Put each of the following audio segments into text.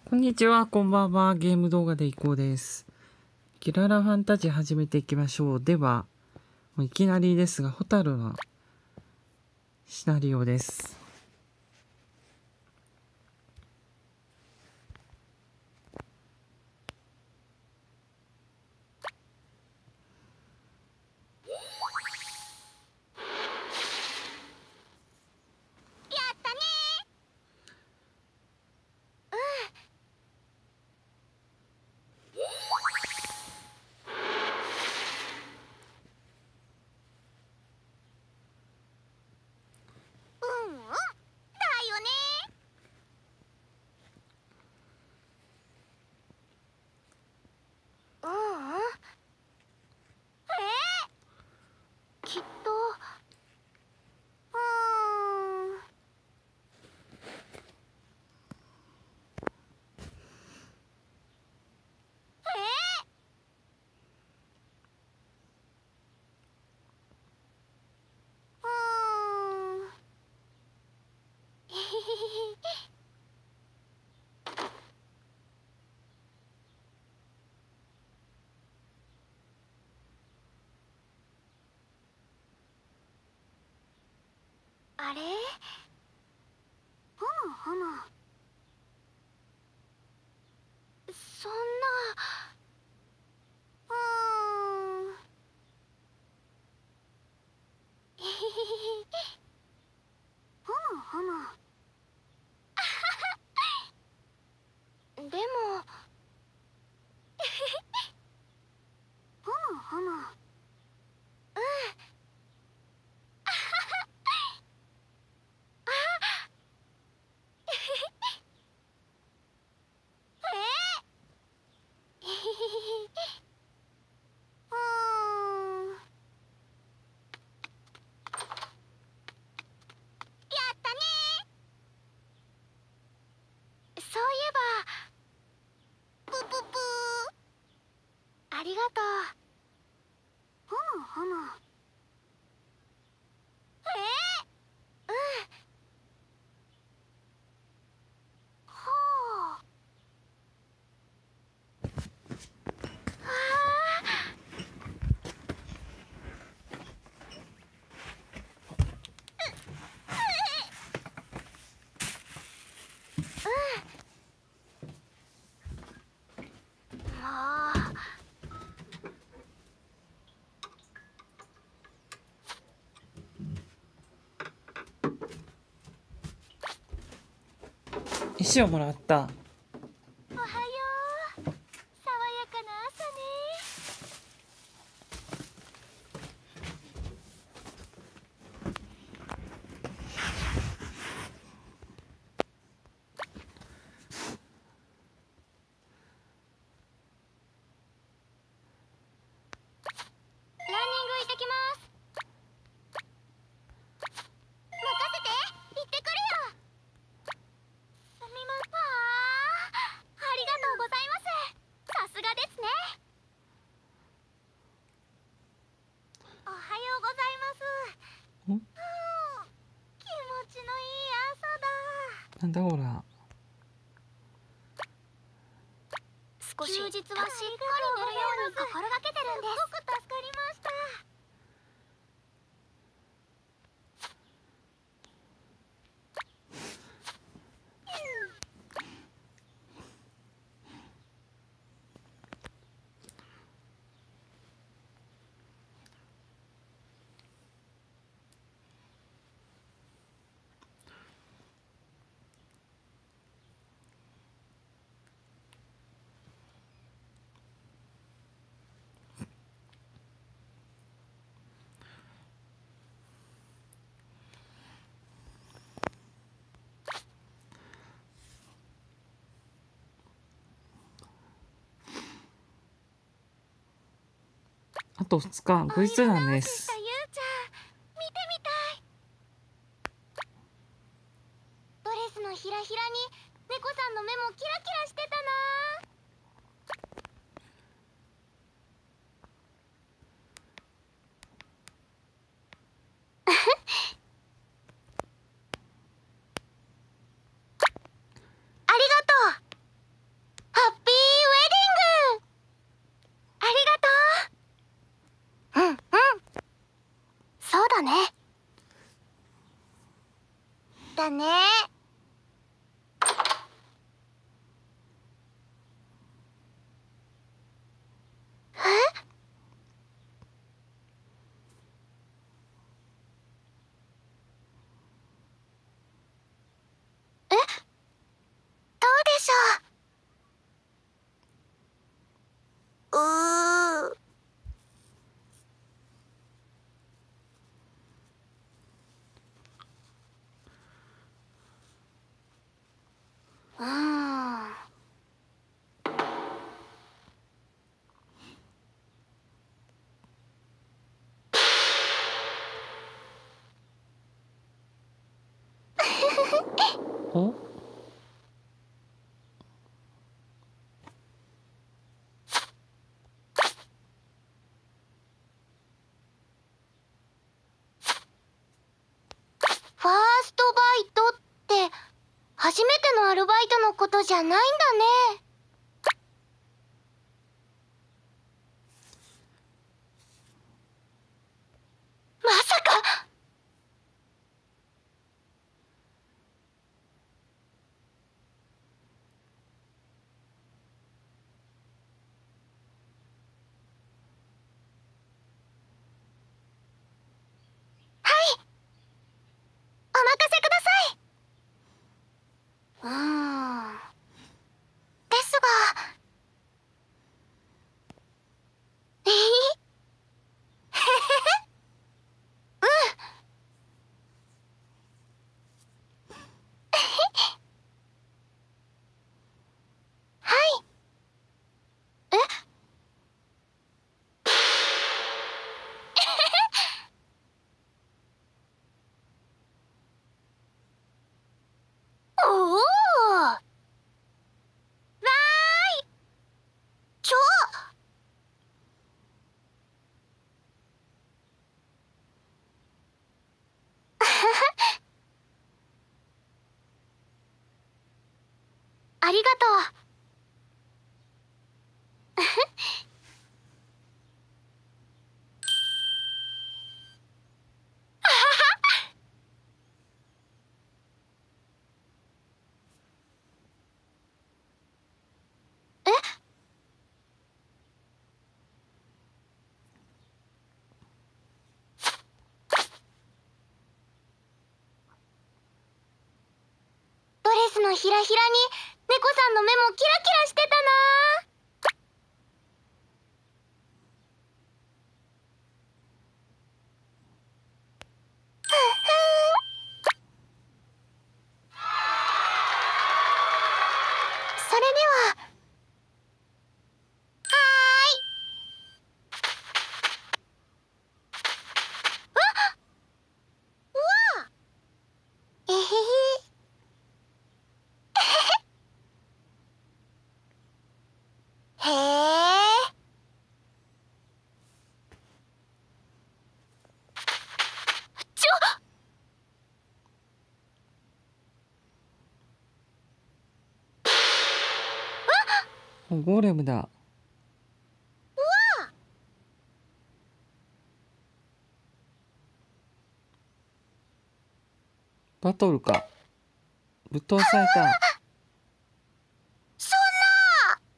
こんにちは、こんばんは。ゲーム動画でいこうです。キララファンタジー始めていきましょう。では、もういきなりですが、ホタルのシナリオです。 きっとあれふむふむそんなへへへへふむふむでもふむふむへへへへやったね。そういえばプププありがとう。ふむふむほうもう石をもらった。 おはよう。爽やかな朝ね。ランニング行ってきます。任せて。行ってくるよ。すみません。ありがとうございます。さすがですね。おはようございます。 ん気持ちのいい朝だ。 なんだほら。 少し休日はしっかり寝るように心がけてるんです。すごく助かりました。 あと2日、後日談です。 ゆうちゃん、見てみたい。ドレスのひらひらに猫さんの目もキラキラしてたな。ありがとう。 しょ。 お、 ファーストバイトって初めてのアルバイトのことじゃないんだね。まさか。はい、お任せください。ですが、えへへうん。はい。えおお。わーい。ちょ。ありがとう。え、ドレスのひらひらに猫さんの目もキラキラしてたな。ふんふん。それでは。はーい。うわ。えへへ。へえ。ちょ。 ゴーレムだ。バトルか。ぶっ通された。 そんな。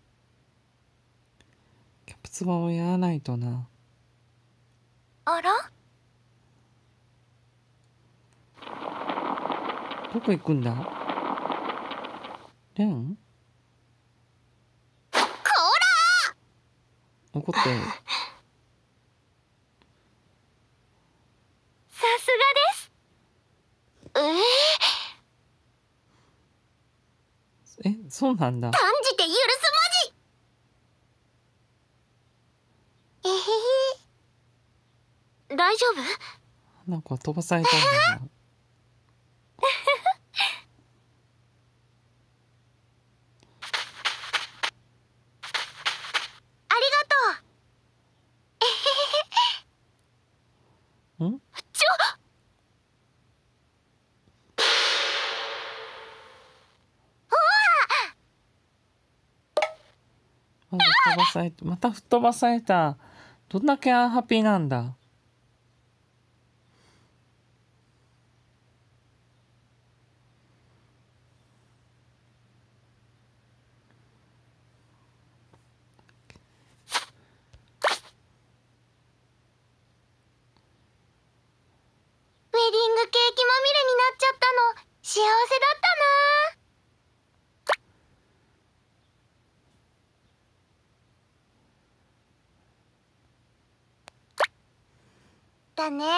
キャプツバをやらないとな。 あら。 どこ行くんだ。レンこら。 怒ってる。 さすがです。 そうなんだ。 断じて許すまじ。えへへ。大丈夫？ なんか飛ばされたんだな。 ありがとう。えへへへ。 んちょ。 まず飛ばされた。また吹っ飛ばされた。どんだけアンハピーなんだ。 ウェディングケーキまみれになっちゃったの幸せだったな。 ったね。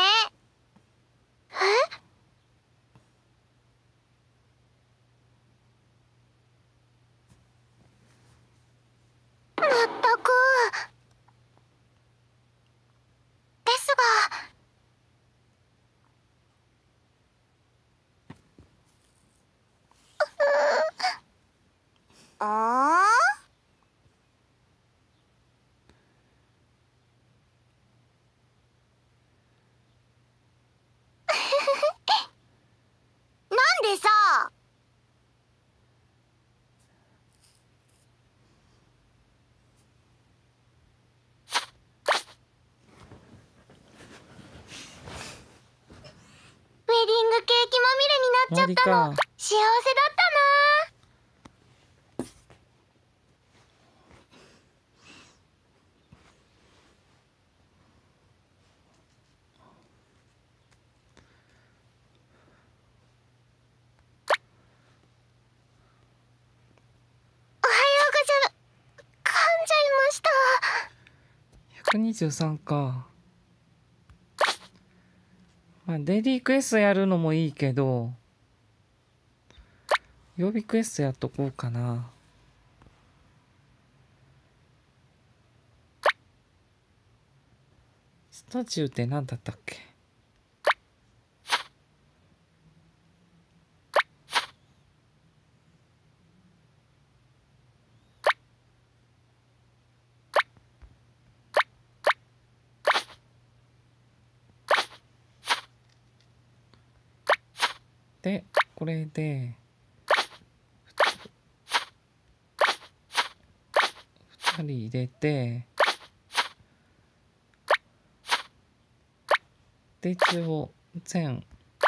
まったく。ですが。ああ。なんでさ。ウェディングケーキまみれになっちゃったの。幸せだったな。おはようござる。噛んじゃいました。 123か。まあ、デイリークエストやるのもいいけど、曜日クエストやっとこうかな。スタチューって何だったっけ？で、これで2人入れて、で一応全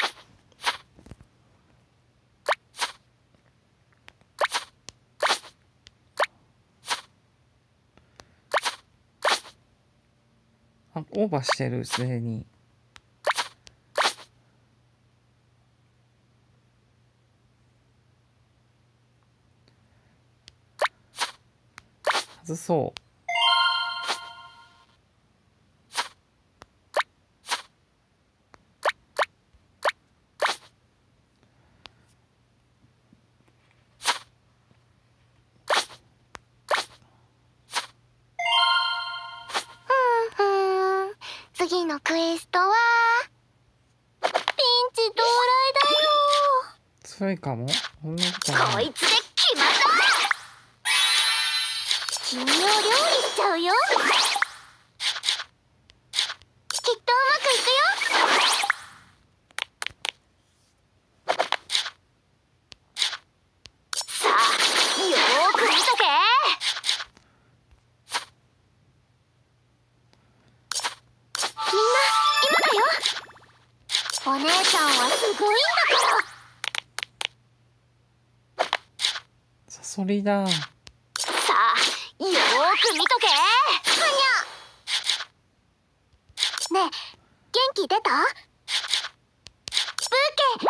オーバーしてる、すでに。外そう。 次のクエストはピンチ到来だよ。 強いかも。そんなことこない。 いつで決まった。君を料理しちゃうよ。きっとうまくいくよ。さあ、よーく見とけ。みんな今だよ。お姉ちゃんはすごいんだから。 サソリだ。 さあ、よーく見とけ。はにゃ。ねえ、元気出た？ブーケ取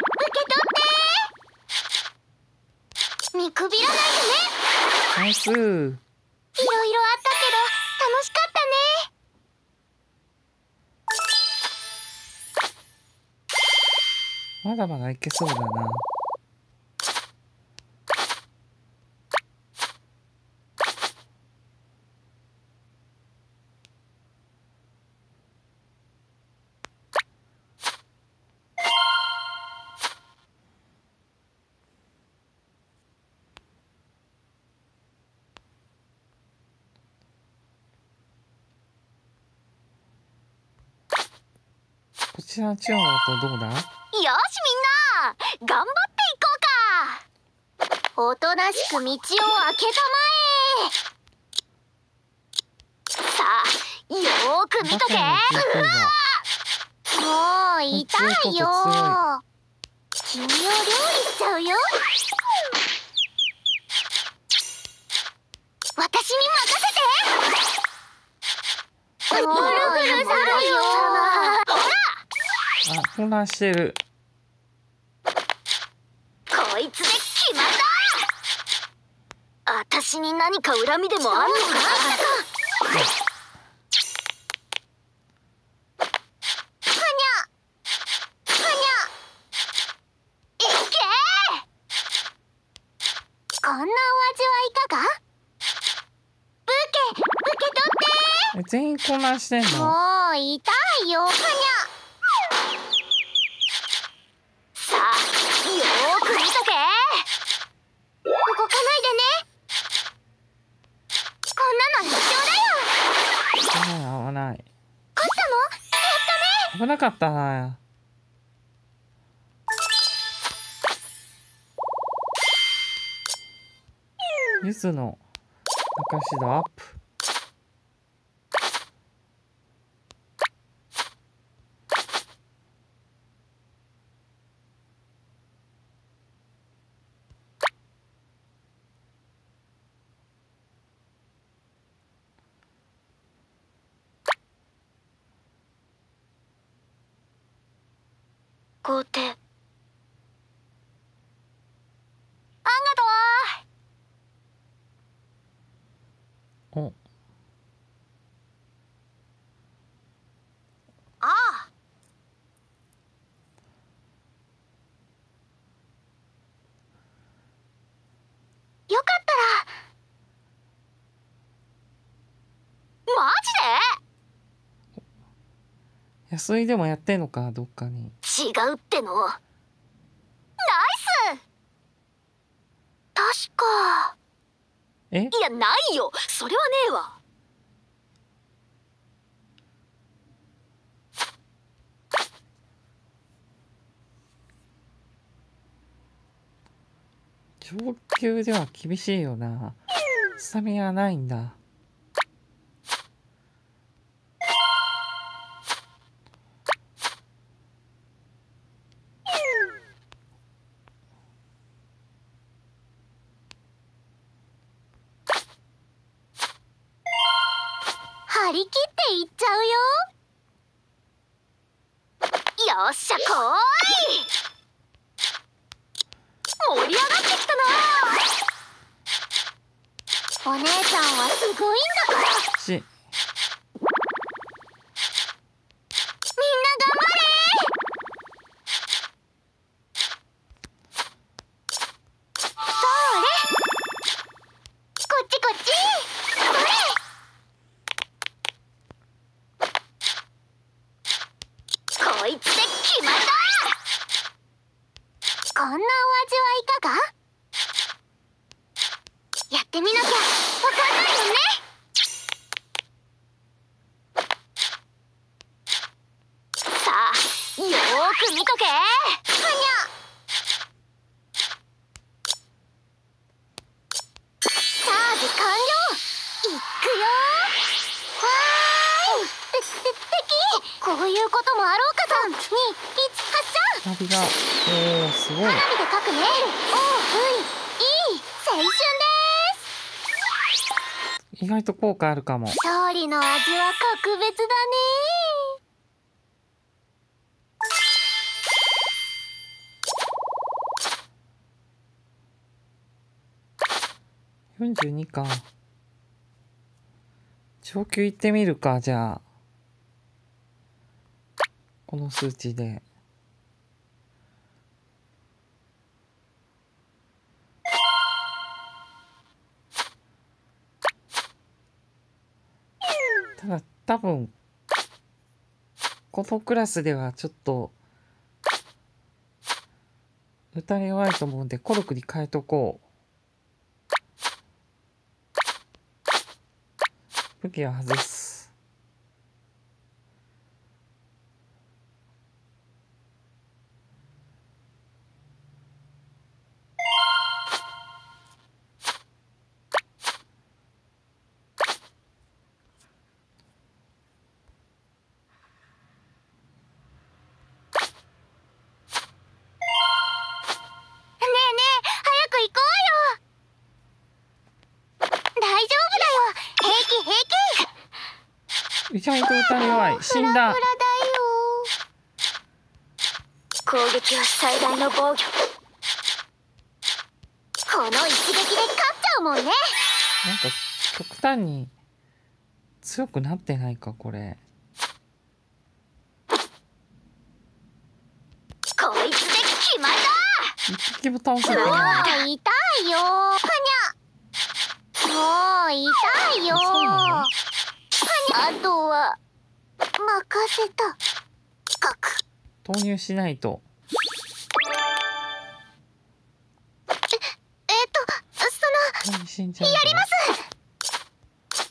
って。見くびらないでね。 ナイス。 いろいろあったけど楽しかったね。 まだまだいけそうだな。こちらのチュアだとどうだ？ よしみんな、頑張っていこうか。おとなしく道を開けたまえ。さあ、よーく見とけ。もう痛いよ。君を料理しちゃうよ。私に任せて。ぐるぐるさるよ。 あ、混乱してる。 こいつで決まった。私に何か恨みでもあんのか。はいかが？ブケ取って。 全員混乱してんの？ もう痛いよはにゃ。さあよーく見とけ。動かないでね。こんなの一生だよ。 危ない。 勝ったの？やったね。 危なかったな。ゆずの中指度アップ。 皇帝。あんがとう。 お、 ああ。よかったら。マジで？ 安井でもやってんのか、どっかに。 違うっての。ナイス。確か。 え？ いやないよ、それはねえわ。 上級では厳しいよな。スタミナないんだ。 張り切っていっちゃうよ。よっしゃこーい。盛り上がってきたな。お姉ちゃんはすごいんだから。 し、 みんな頑張れ。それ。こっちこっち。それ。こいつで決まりだ。こんなお味はいかが？やってみなきゃわかんないもんね。さあよーく見とけ。はにゃ。チャージ完了。いっくよ。わーい。敵。こういうこともあろうか。3、2、1、発射。 ナビが、おー、すごい。 花火で書くね。おう、いい青春です。 意外と効果あるかも。 勝利の味は格別だね。 42か。上級行ってみるか、じゃあ。この数値で。ただ、多分、このクラスではちょっと、打たれ弱いと思うんで、コルクに変えとこう。武器は外す。 ねえねえ、早く行こうよ。大丈夫だよ。平気平気。 意外と打たれ弱い。死んだ。 フラフラだよ。攻撃は最大の防御。この一撃で勝っちゃうもんね。 なんか、極端に強くなってないか、これ。 こいつで決まりだ。 一匹も倒せてうわない。 ー痛いよ。はにゃ。 痛いよ。 そうなの？ あとは任せた。 投入しないと。 その死んじゃうぞ。 やります。そ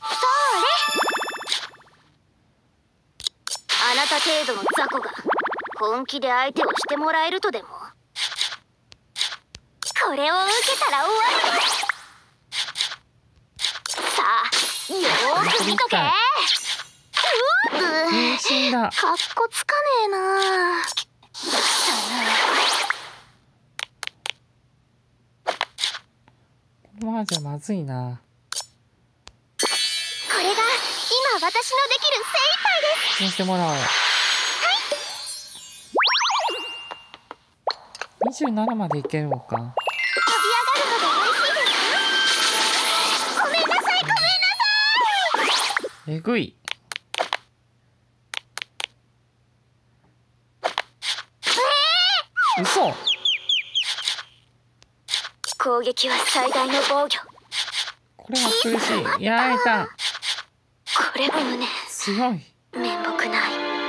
れ。あなた程度の雑魚が本気で相手をしてもらえるとでも。これを受けたら終わりです。さあ、よーく見とけ。 死んだ。 かっこつかねえな。 このままじゃまずいな。 これが今私のできる精一杯です。 決めてもらおう。27までいけるのか。 飛び上がるので美味しいですか？ごめんなさい、ごめんなさい。 えぐい。嘘。 攻撃は最大の防御。 これは苦しい。やられた。 これもね、 強い。 面目ない。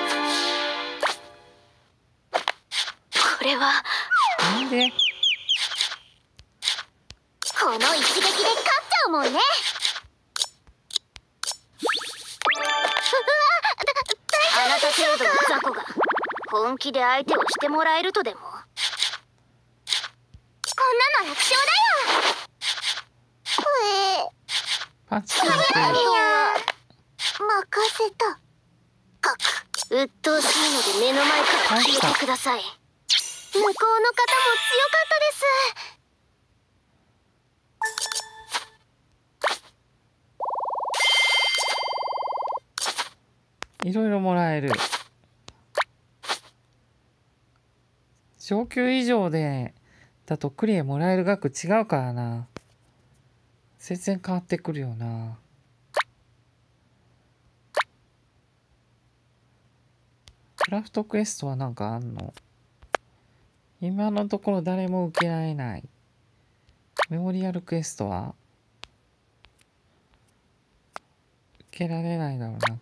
これはなんで？ この一撃で勝っちゃうもんね。あなた程度の雑魚が本気で相手をしてもらえるとでも。こんなの楽勝だよ。 パンチ決めてる。 任せた。鬱陶しいので目の前から消えてください。向こうの方も強かったです。 いろいろもらえる。上級以上でだとクリアもらえる額違うからな。全然変わってくるよな。クラフトクエストはなんかあんの？今のところ誰も受けられない。メモリアルクエストは受けられないだろうな。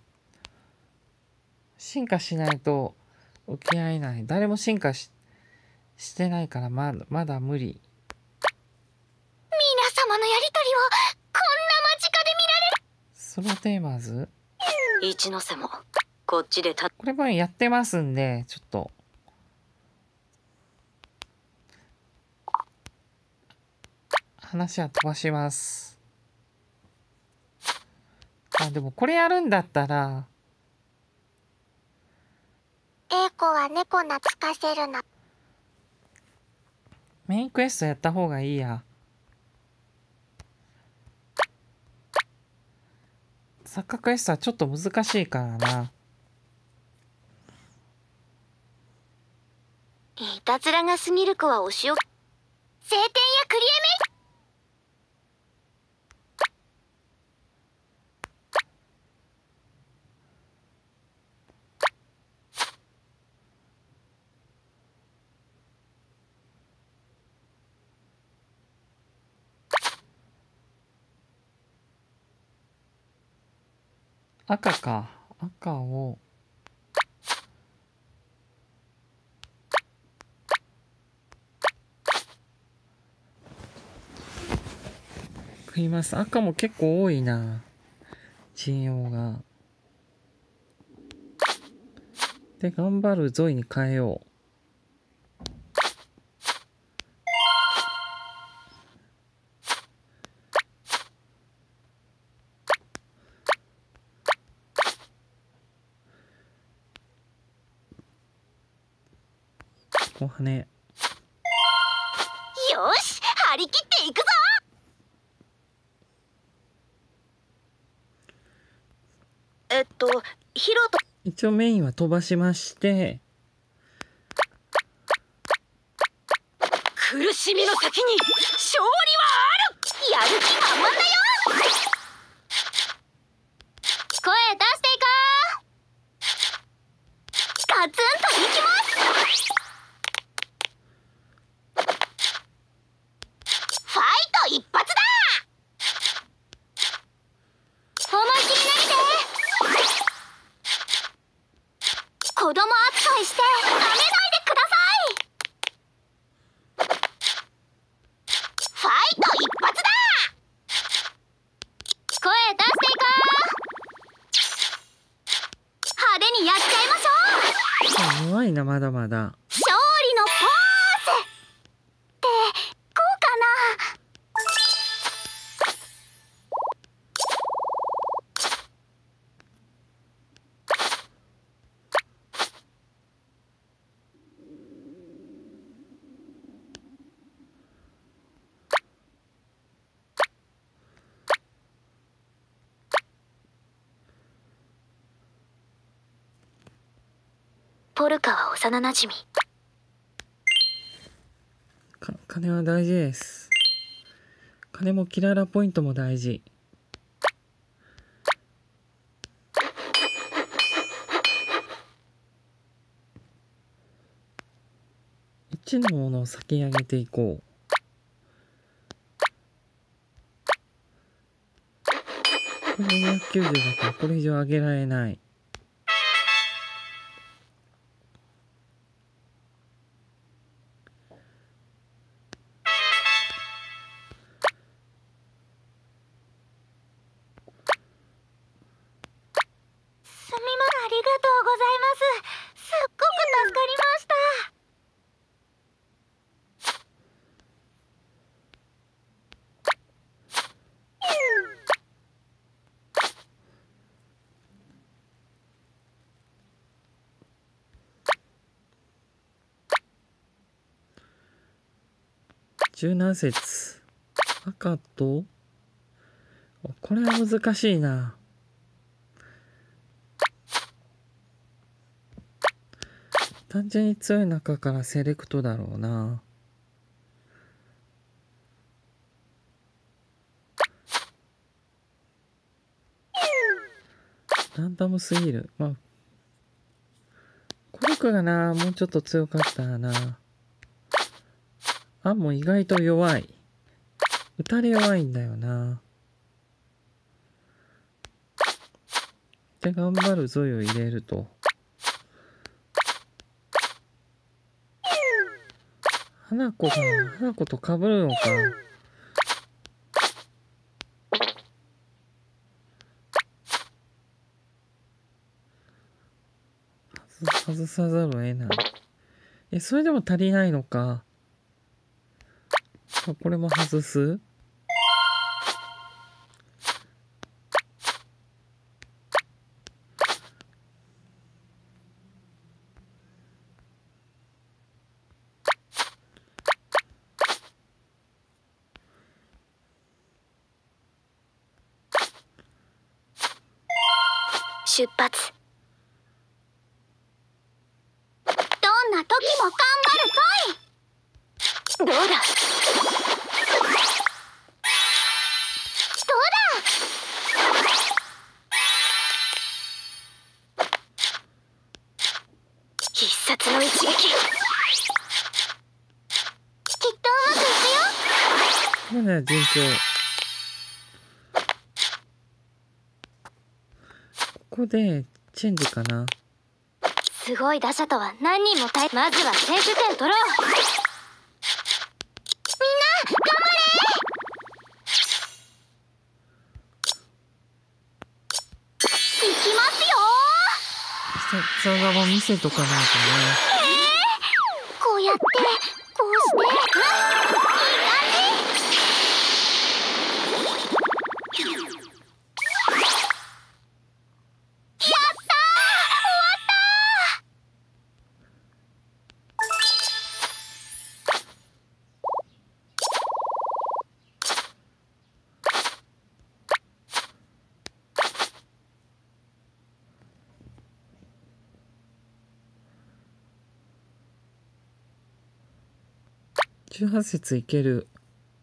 進化しないと受けられない。誰も進化してないからまだ無理。 皆様のやりとりをこんな間近で見られる。 ソロテーマーズ？ 一ノ瀬もこっちでこれもやってますんで、ちょっと話は飛ばします。あ、でもこれやるんだったら A子は猫懐かせるな。 メインクエストやった方がいいや。サッカークエストはちょっと難しいからな。 いたずらが過ぎる子はお仕置き。晴天やクリエメイ。 赤か。赤を食います。赤も結構多いな。陣容が。で、頑張るゾイに変えよう。お羽。 よし、張り切っていくぞ。ヒロと一応メインは飛ばしまして、 苦しみの先に勝利はある。やる気満々だよ。声出していこう。ガツンといきます。ファイト一発だ。 弱いな、まだまだ。 勝利のポーズってこうかな。ポルカは幼なじみ。 金は大事です。金もキララポイントも大事。1のものを先に上げていこう。これ290だからこれ以上上げられない。 すみません、ありがとうございます。すっごく助かりました。 17節。赤と、これは難しいな。単純に強い中からセレクトだろうな。ランダムすぎる。まあ、コルクがな、もうちょっと強かったらな。もう意外と弱い。打たれ弱いんだよな。で、頑張るゾイを入れると。花子と被るのか。外さざるを得ない。それでも足りないのか。これも外す。 出発。どんな時も頑張るぞい。どうだどうだ。必殺の一撃。きっとうまくいくよ。 まだ順調。ここでチェンジかな。 すごい打者とは何人もまずは先取点取ろう。みんな頑張れ。いきますよ。 必殺技も見せとかないとね。 こうやってこうしていい感じ。やったー、終わった 18節いける。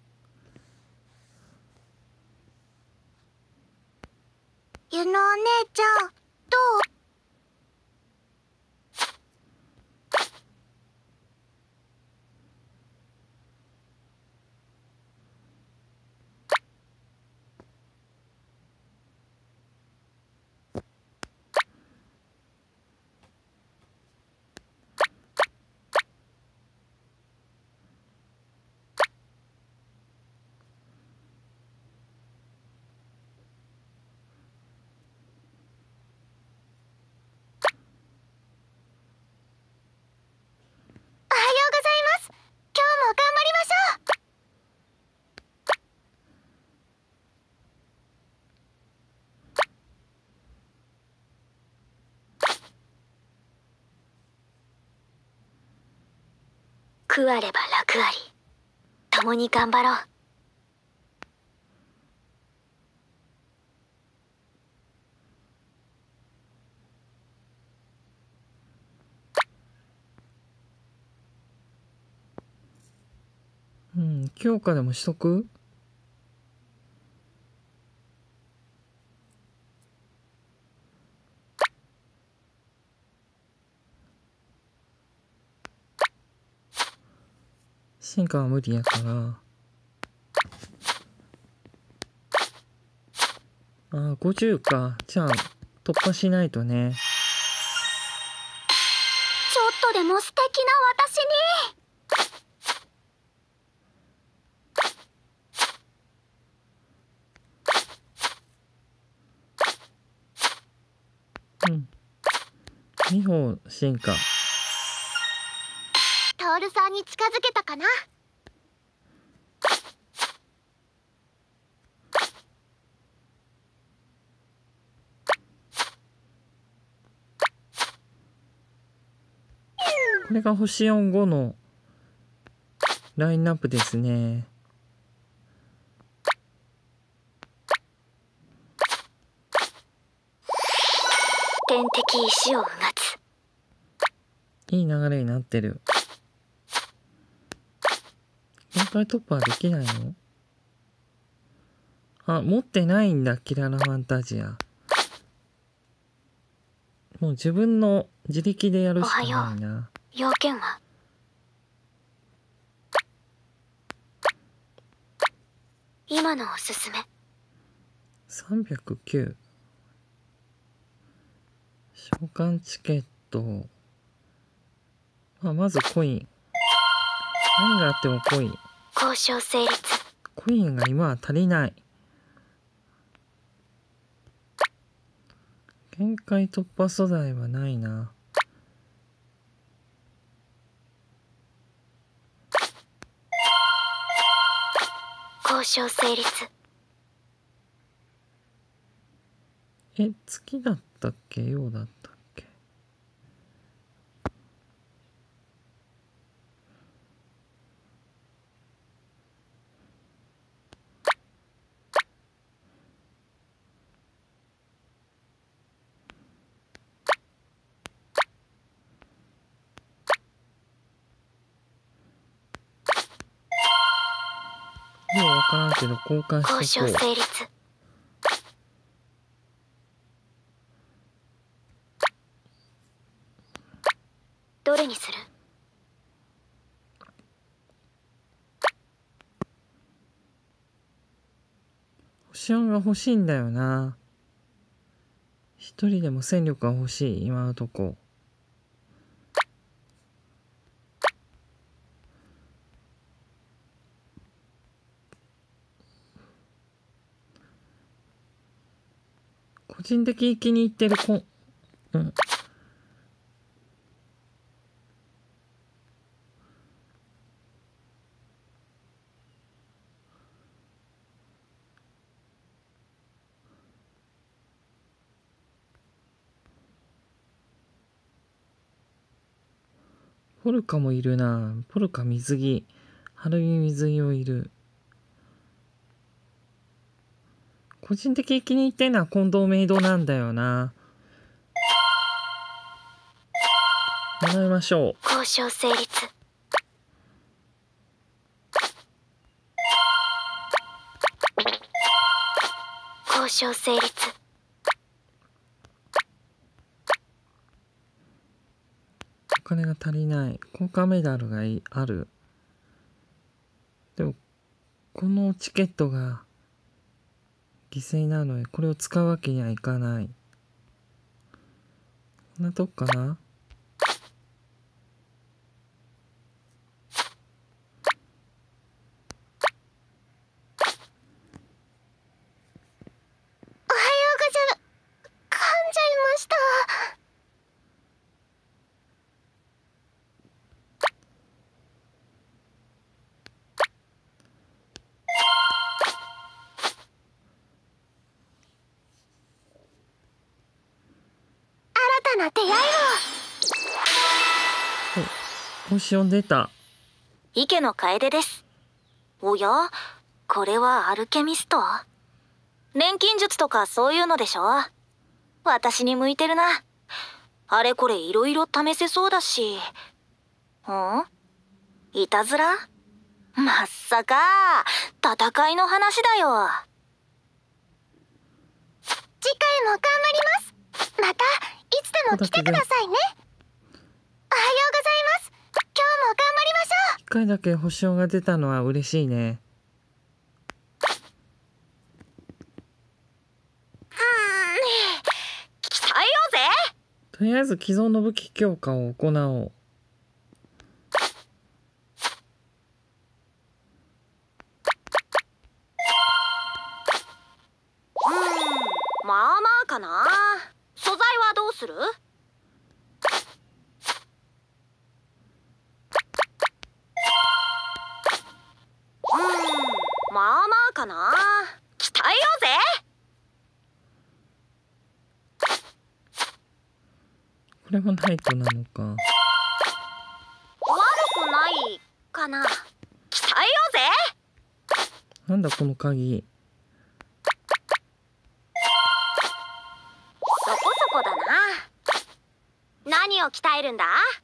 ゆのお姉ちゃん、どう？ 苦あれば楽あり。共に頑張ろう。 うん、強化でもしとく？進化は無理やから。ああ、50か。じゃあ、突破しないとね。 ちょっとでも素敵な私に。 うん。2歩進化。 トールさんに近づけたかな。 これが星4、5のラインナップですね。 天敵石をうがつ。 いい流れになってる。限界突破はできないの？あ、持ってないんだ、キララファンタジア。もう自分の自力でやるしかないな。 要件は？今のおすすめ。 309。召喚チケット。まずコイン。何があってもコイン。 交渉成立。 コインが今は足りない。限界突破素材はないな。 交渉成立。 月だったっけ？陽だったっけ？ようわからんけど交換交しとこう。 渉成立。どれにする？ 星4が欲しいんだよな。一人でも戦力が欲しい、今のとこ。個人的に気に入ってるうん。ポルカもいるな。ポルカ水着。春見水着をいる。個人的に気に入ってるのは近藤メイドなんだよな。もらいましょう。 交渉成立。交渉成立。 お金が足りない。交換メダルがある。でも、このチケットが犠牲なので、これを使うわけにはいかない。こんなとこかな？ おはようござる。噛んじゃいました。新たな出会いを。 星4出た。 池野楓です。おや、これはアルケミスト？錬金術とかそういうのでしょ？私に向いてるな。あれこれいろいろ試せそうだし。いたずら？まっさか、戦いの話だよ。次回も頑張ります。またいつでも来てくださいね。おはようございます。今日も頑張りましょう。 1回だけ星が出たのは嬉しいね。 鍛えようぜ。 とりあえず既存の武器強化を行おう。 まあまあかな。素材はどうする？まあまあかな。鍛えようぜ。 これもナイトなのか。 悪くないかな。鍛えようぜ。 なんだこの鍵。 そこそこだな。何を鍛えるんだ？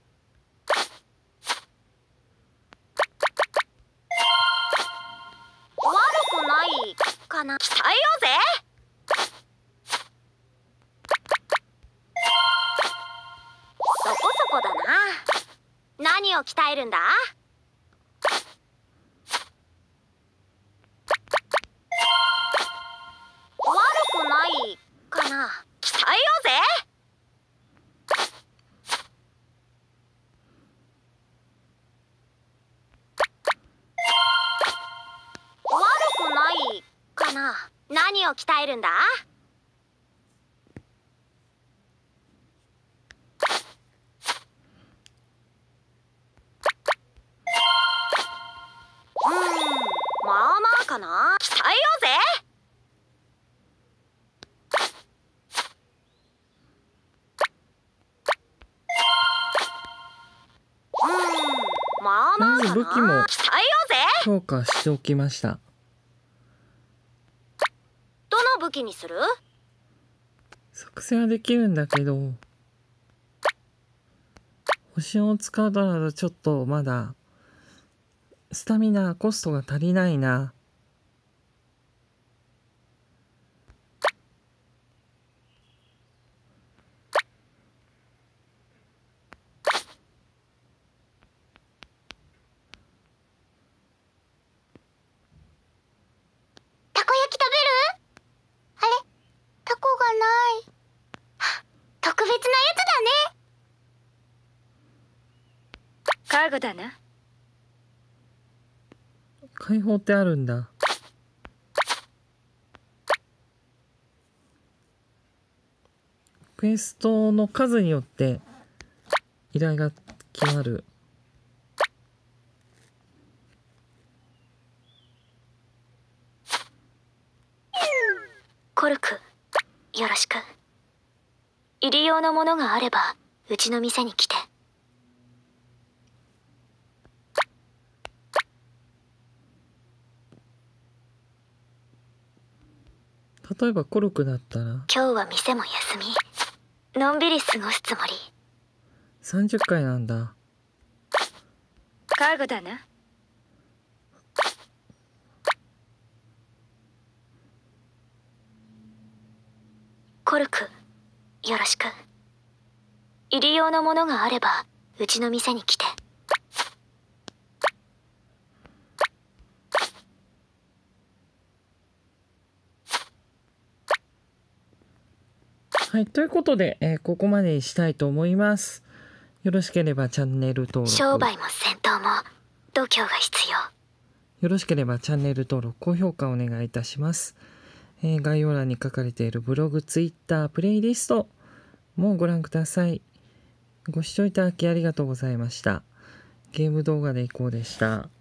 悪くないかな。鍛えようぜ。そこそこだな。何を鍛えるんだ？悪くないかな。鍛えようぜ。悪くないかな。何を鍛えるんだ？まあまあかな。鍛えようぜ。まあまあかな。 武器も鍛えようぜ。 強化しておきました。 どの武器にする？ 作戦はできるんだけど、星を使うとなるとちょっとまだスタミナコストが足りないな。 たこ焼き食べる？あれ？タコがない。特別なやつだね。 家具だな。 解放ってあるんだ。クエストの数によって依頼が決まる。 コルク、よろしく。入り用のものがあればうちの店に来て。 例えばコルクだったら今日は店も休み。のんびり過ごすつもり。 30回なんだ。 家具だな。 コルク、よろしく。入り用のものがあればうちの店に来て。 はい、ということで、ここまでにしたいと思います。よろしければチャンネル登録。 商売も戦闘も度胸が必要。 よろしければチャンネル登録、高評価お願いいたします。概要欄に書かれているブログ、ツイッター、プレイリストもご覧ください。ご視聴いただきありがとうございました。ゲーム動画でいこうでした。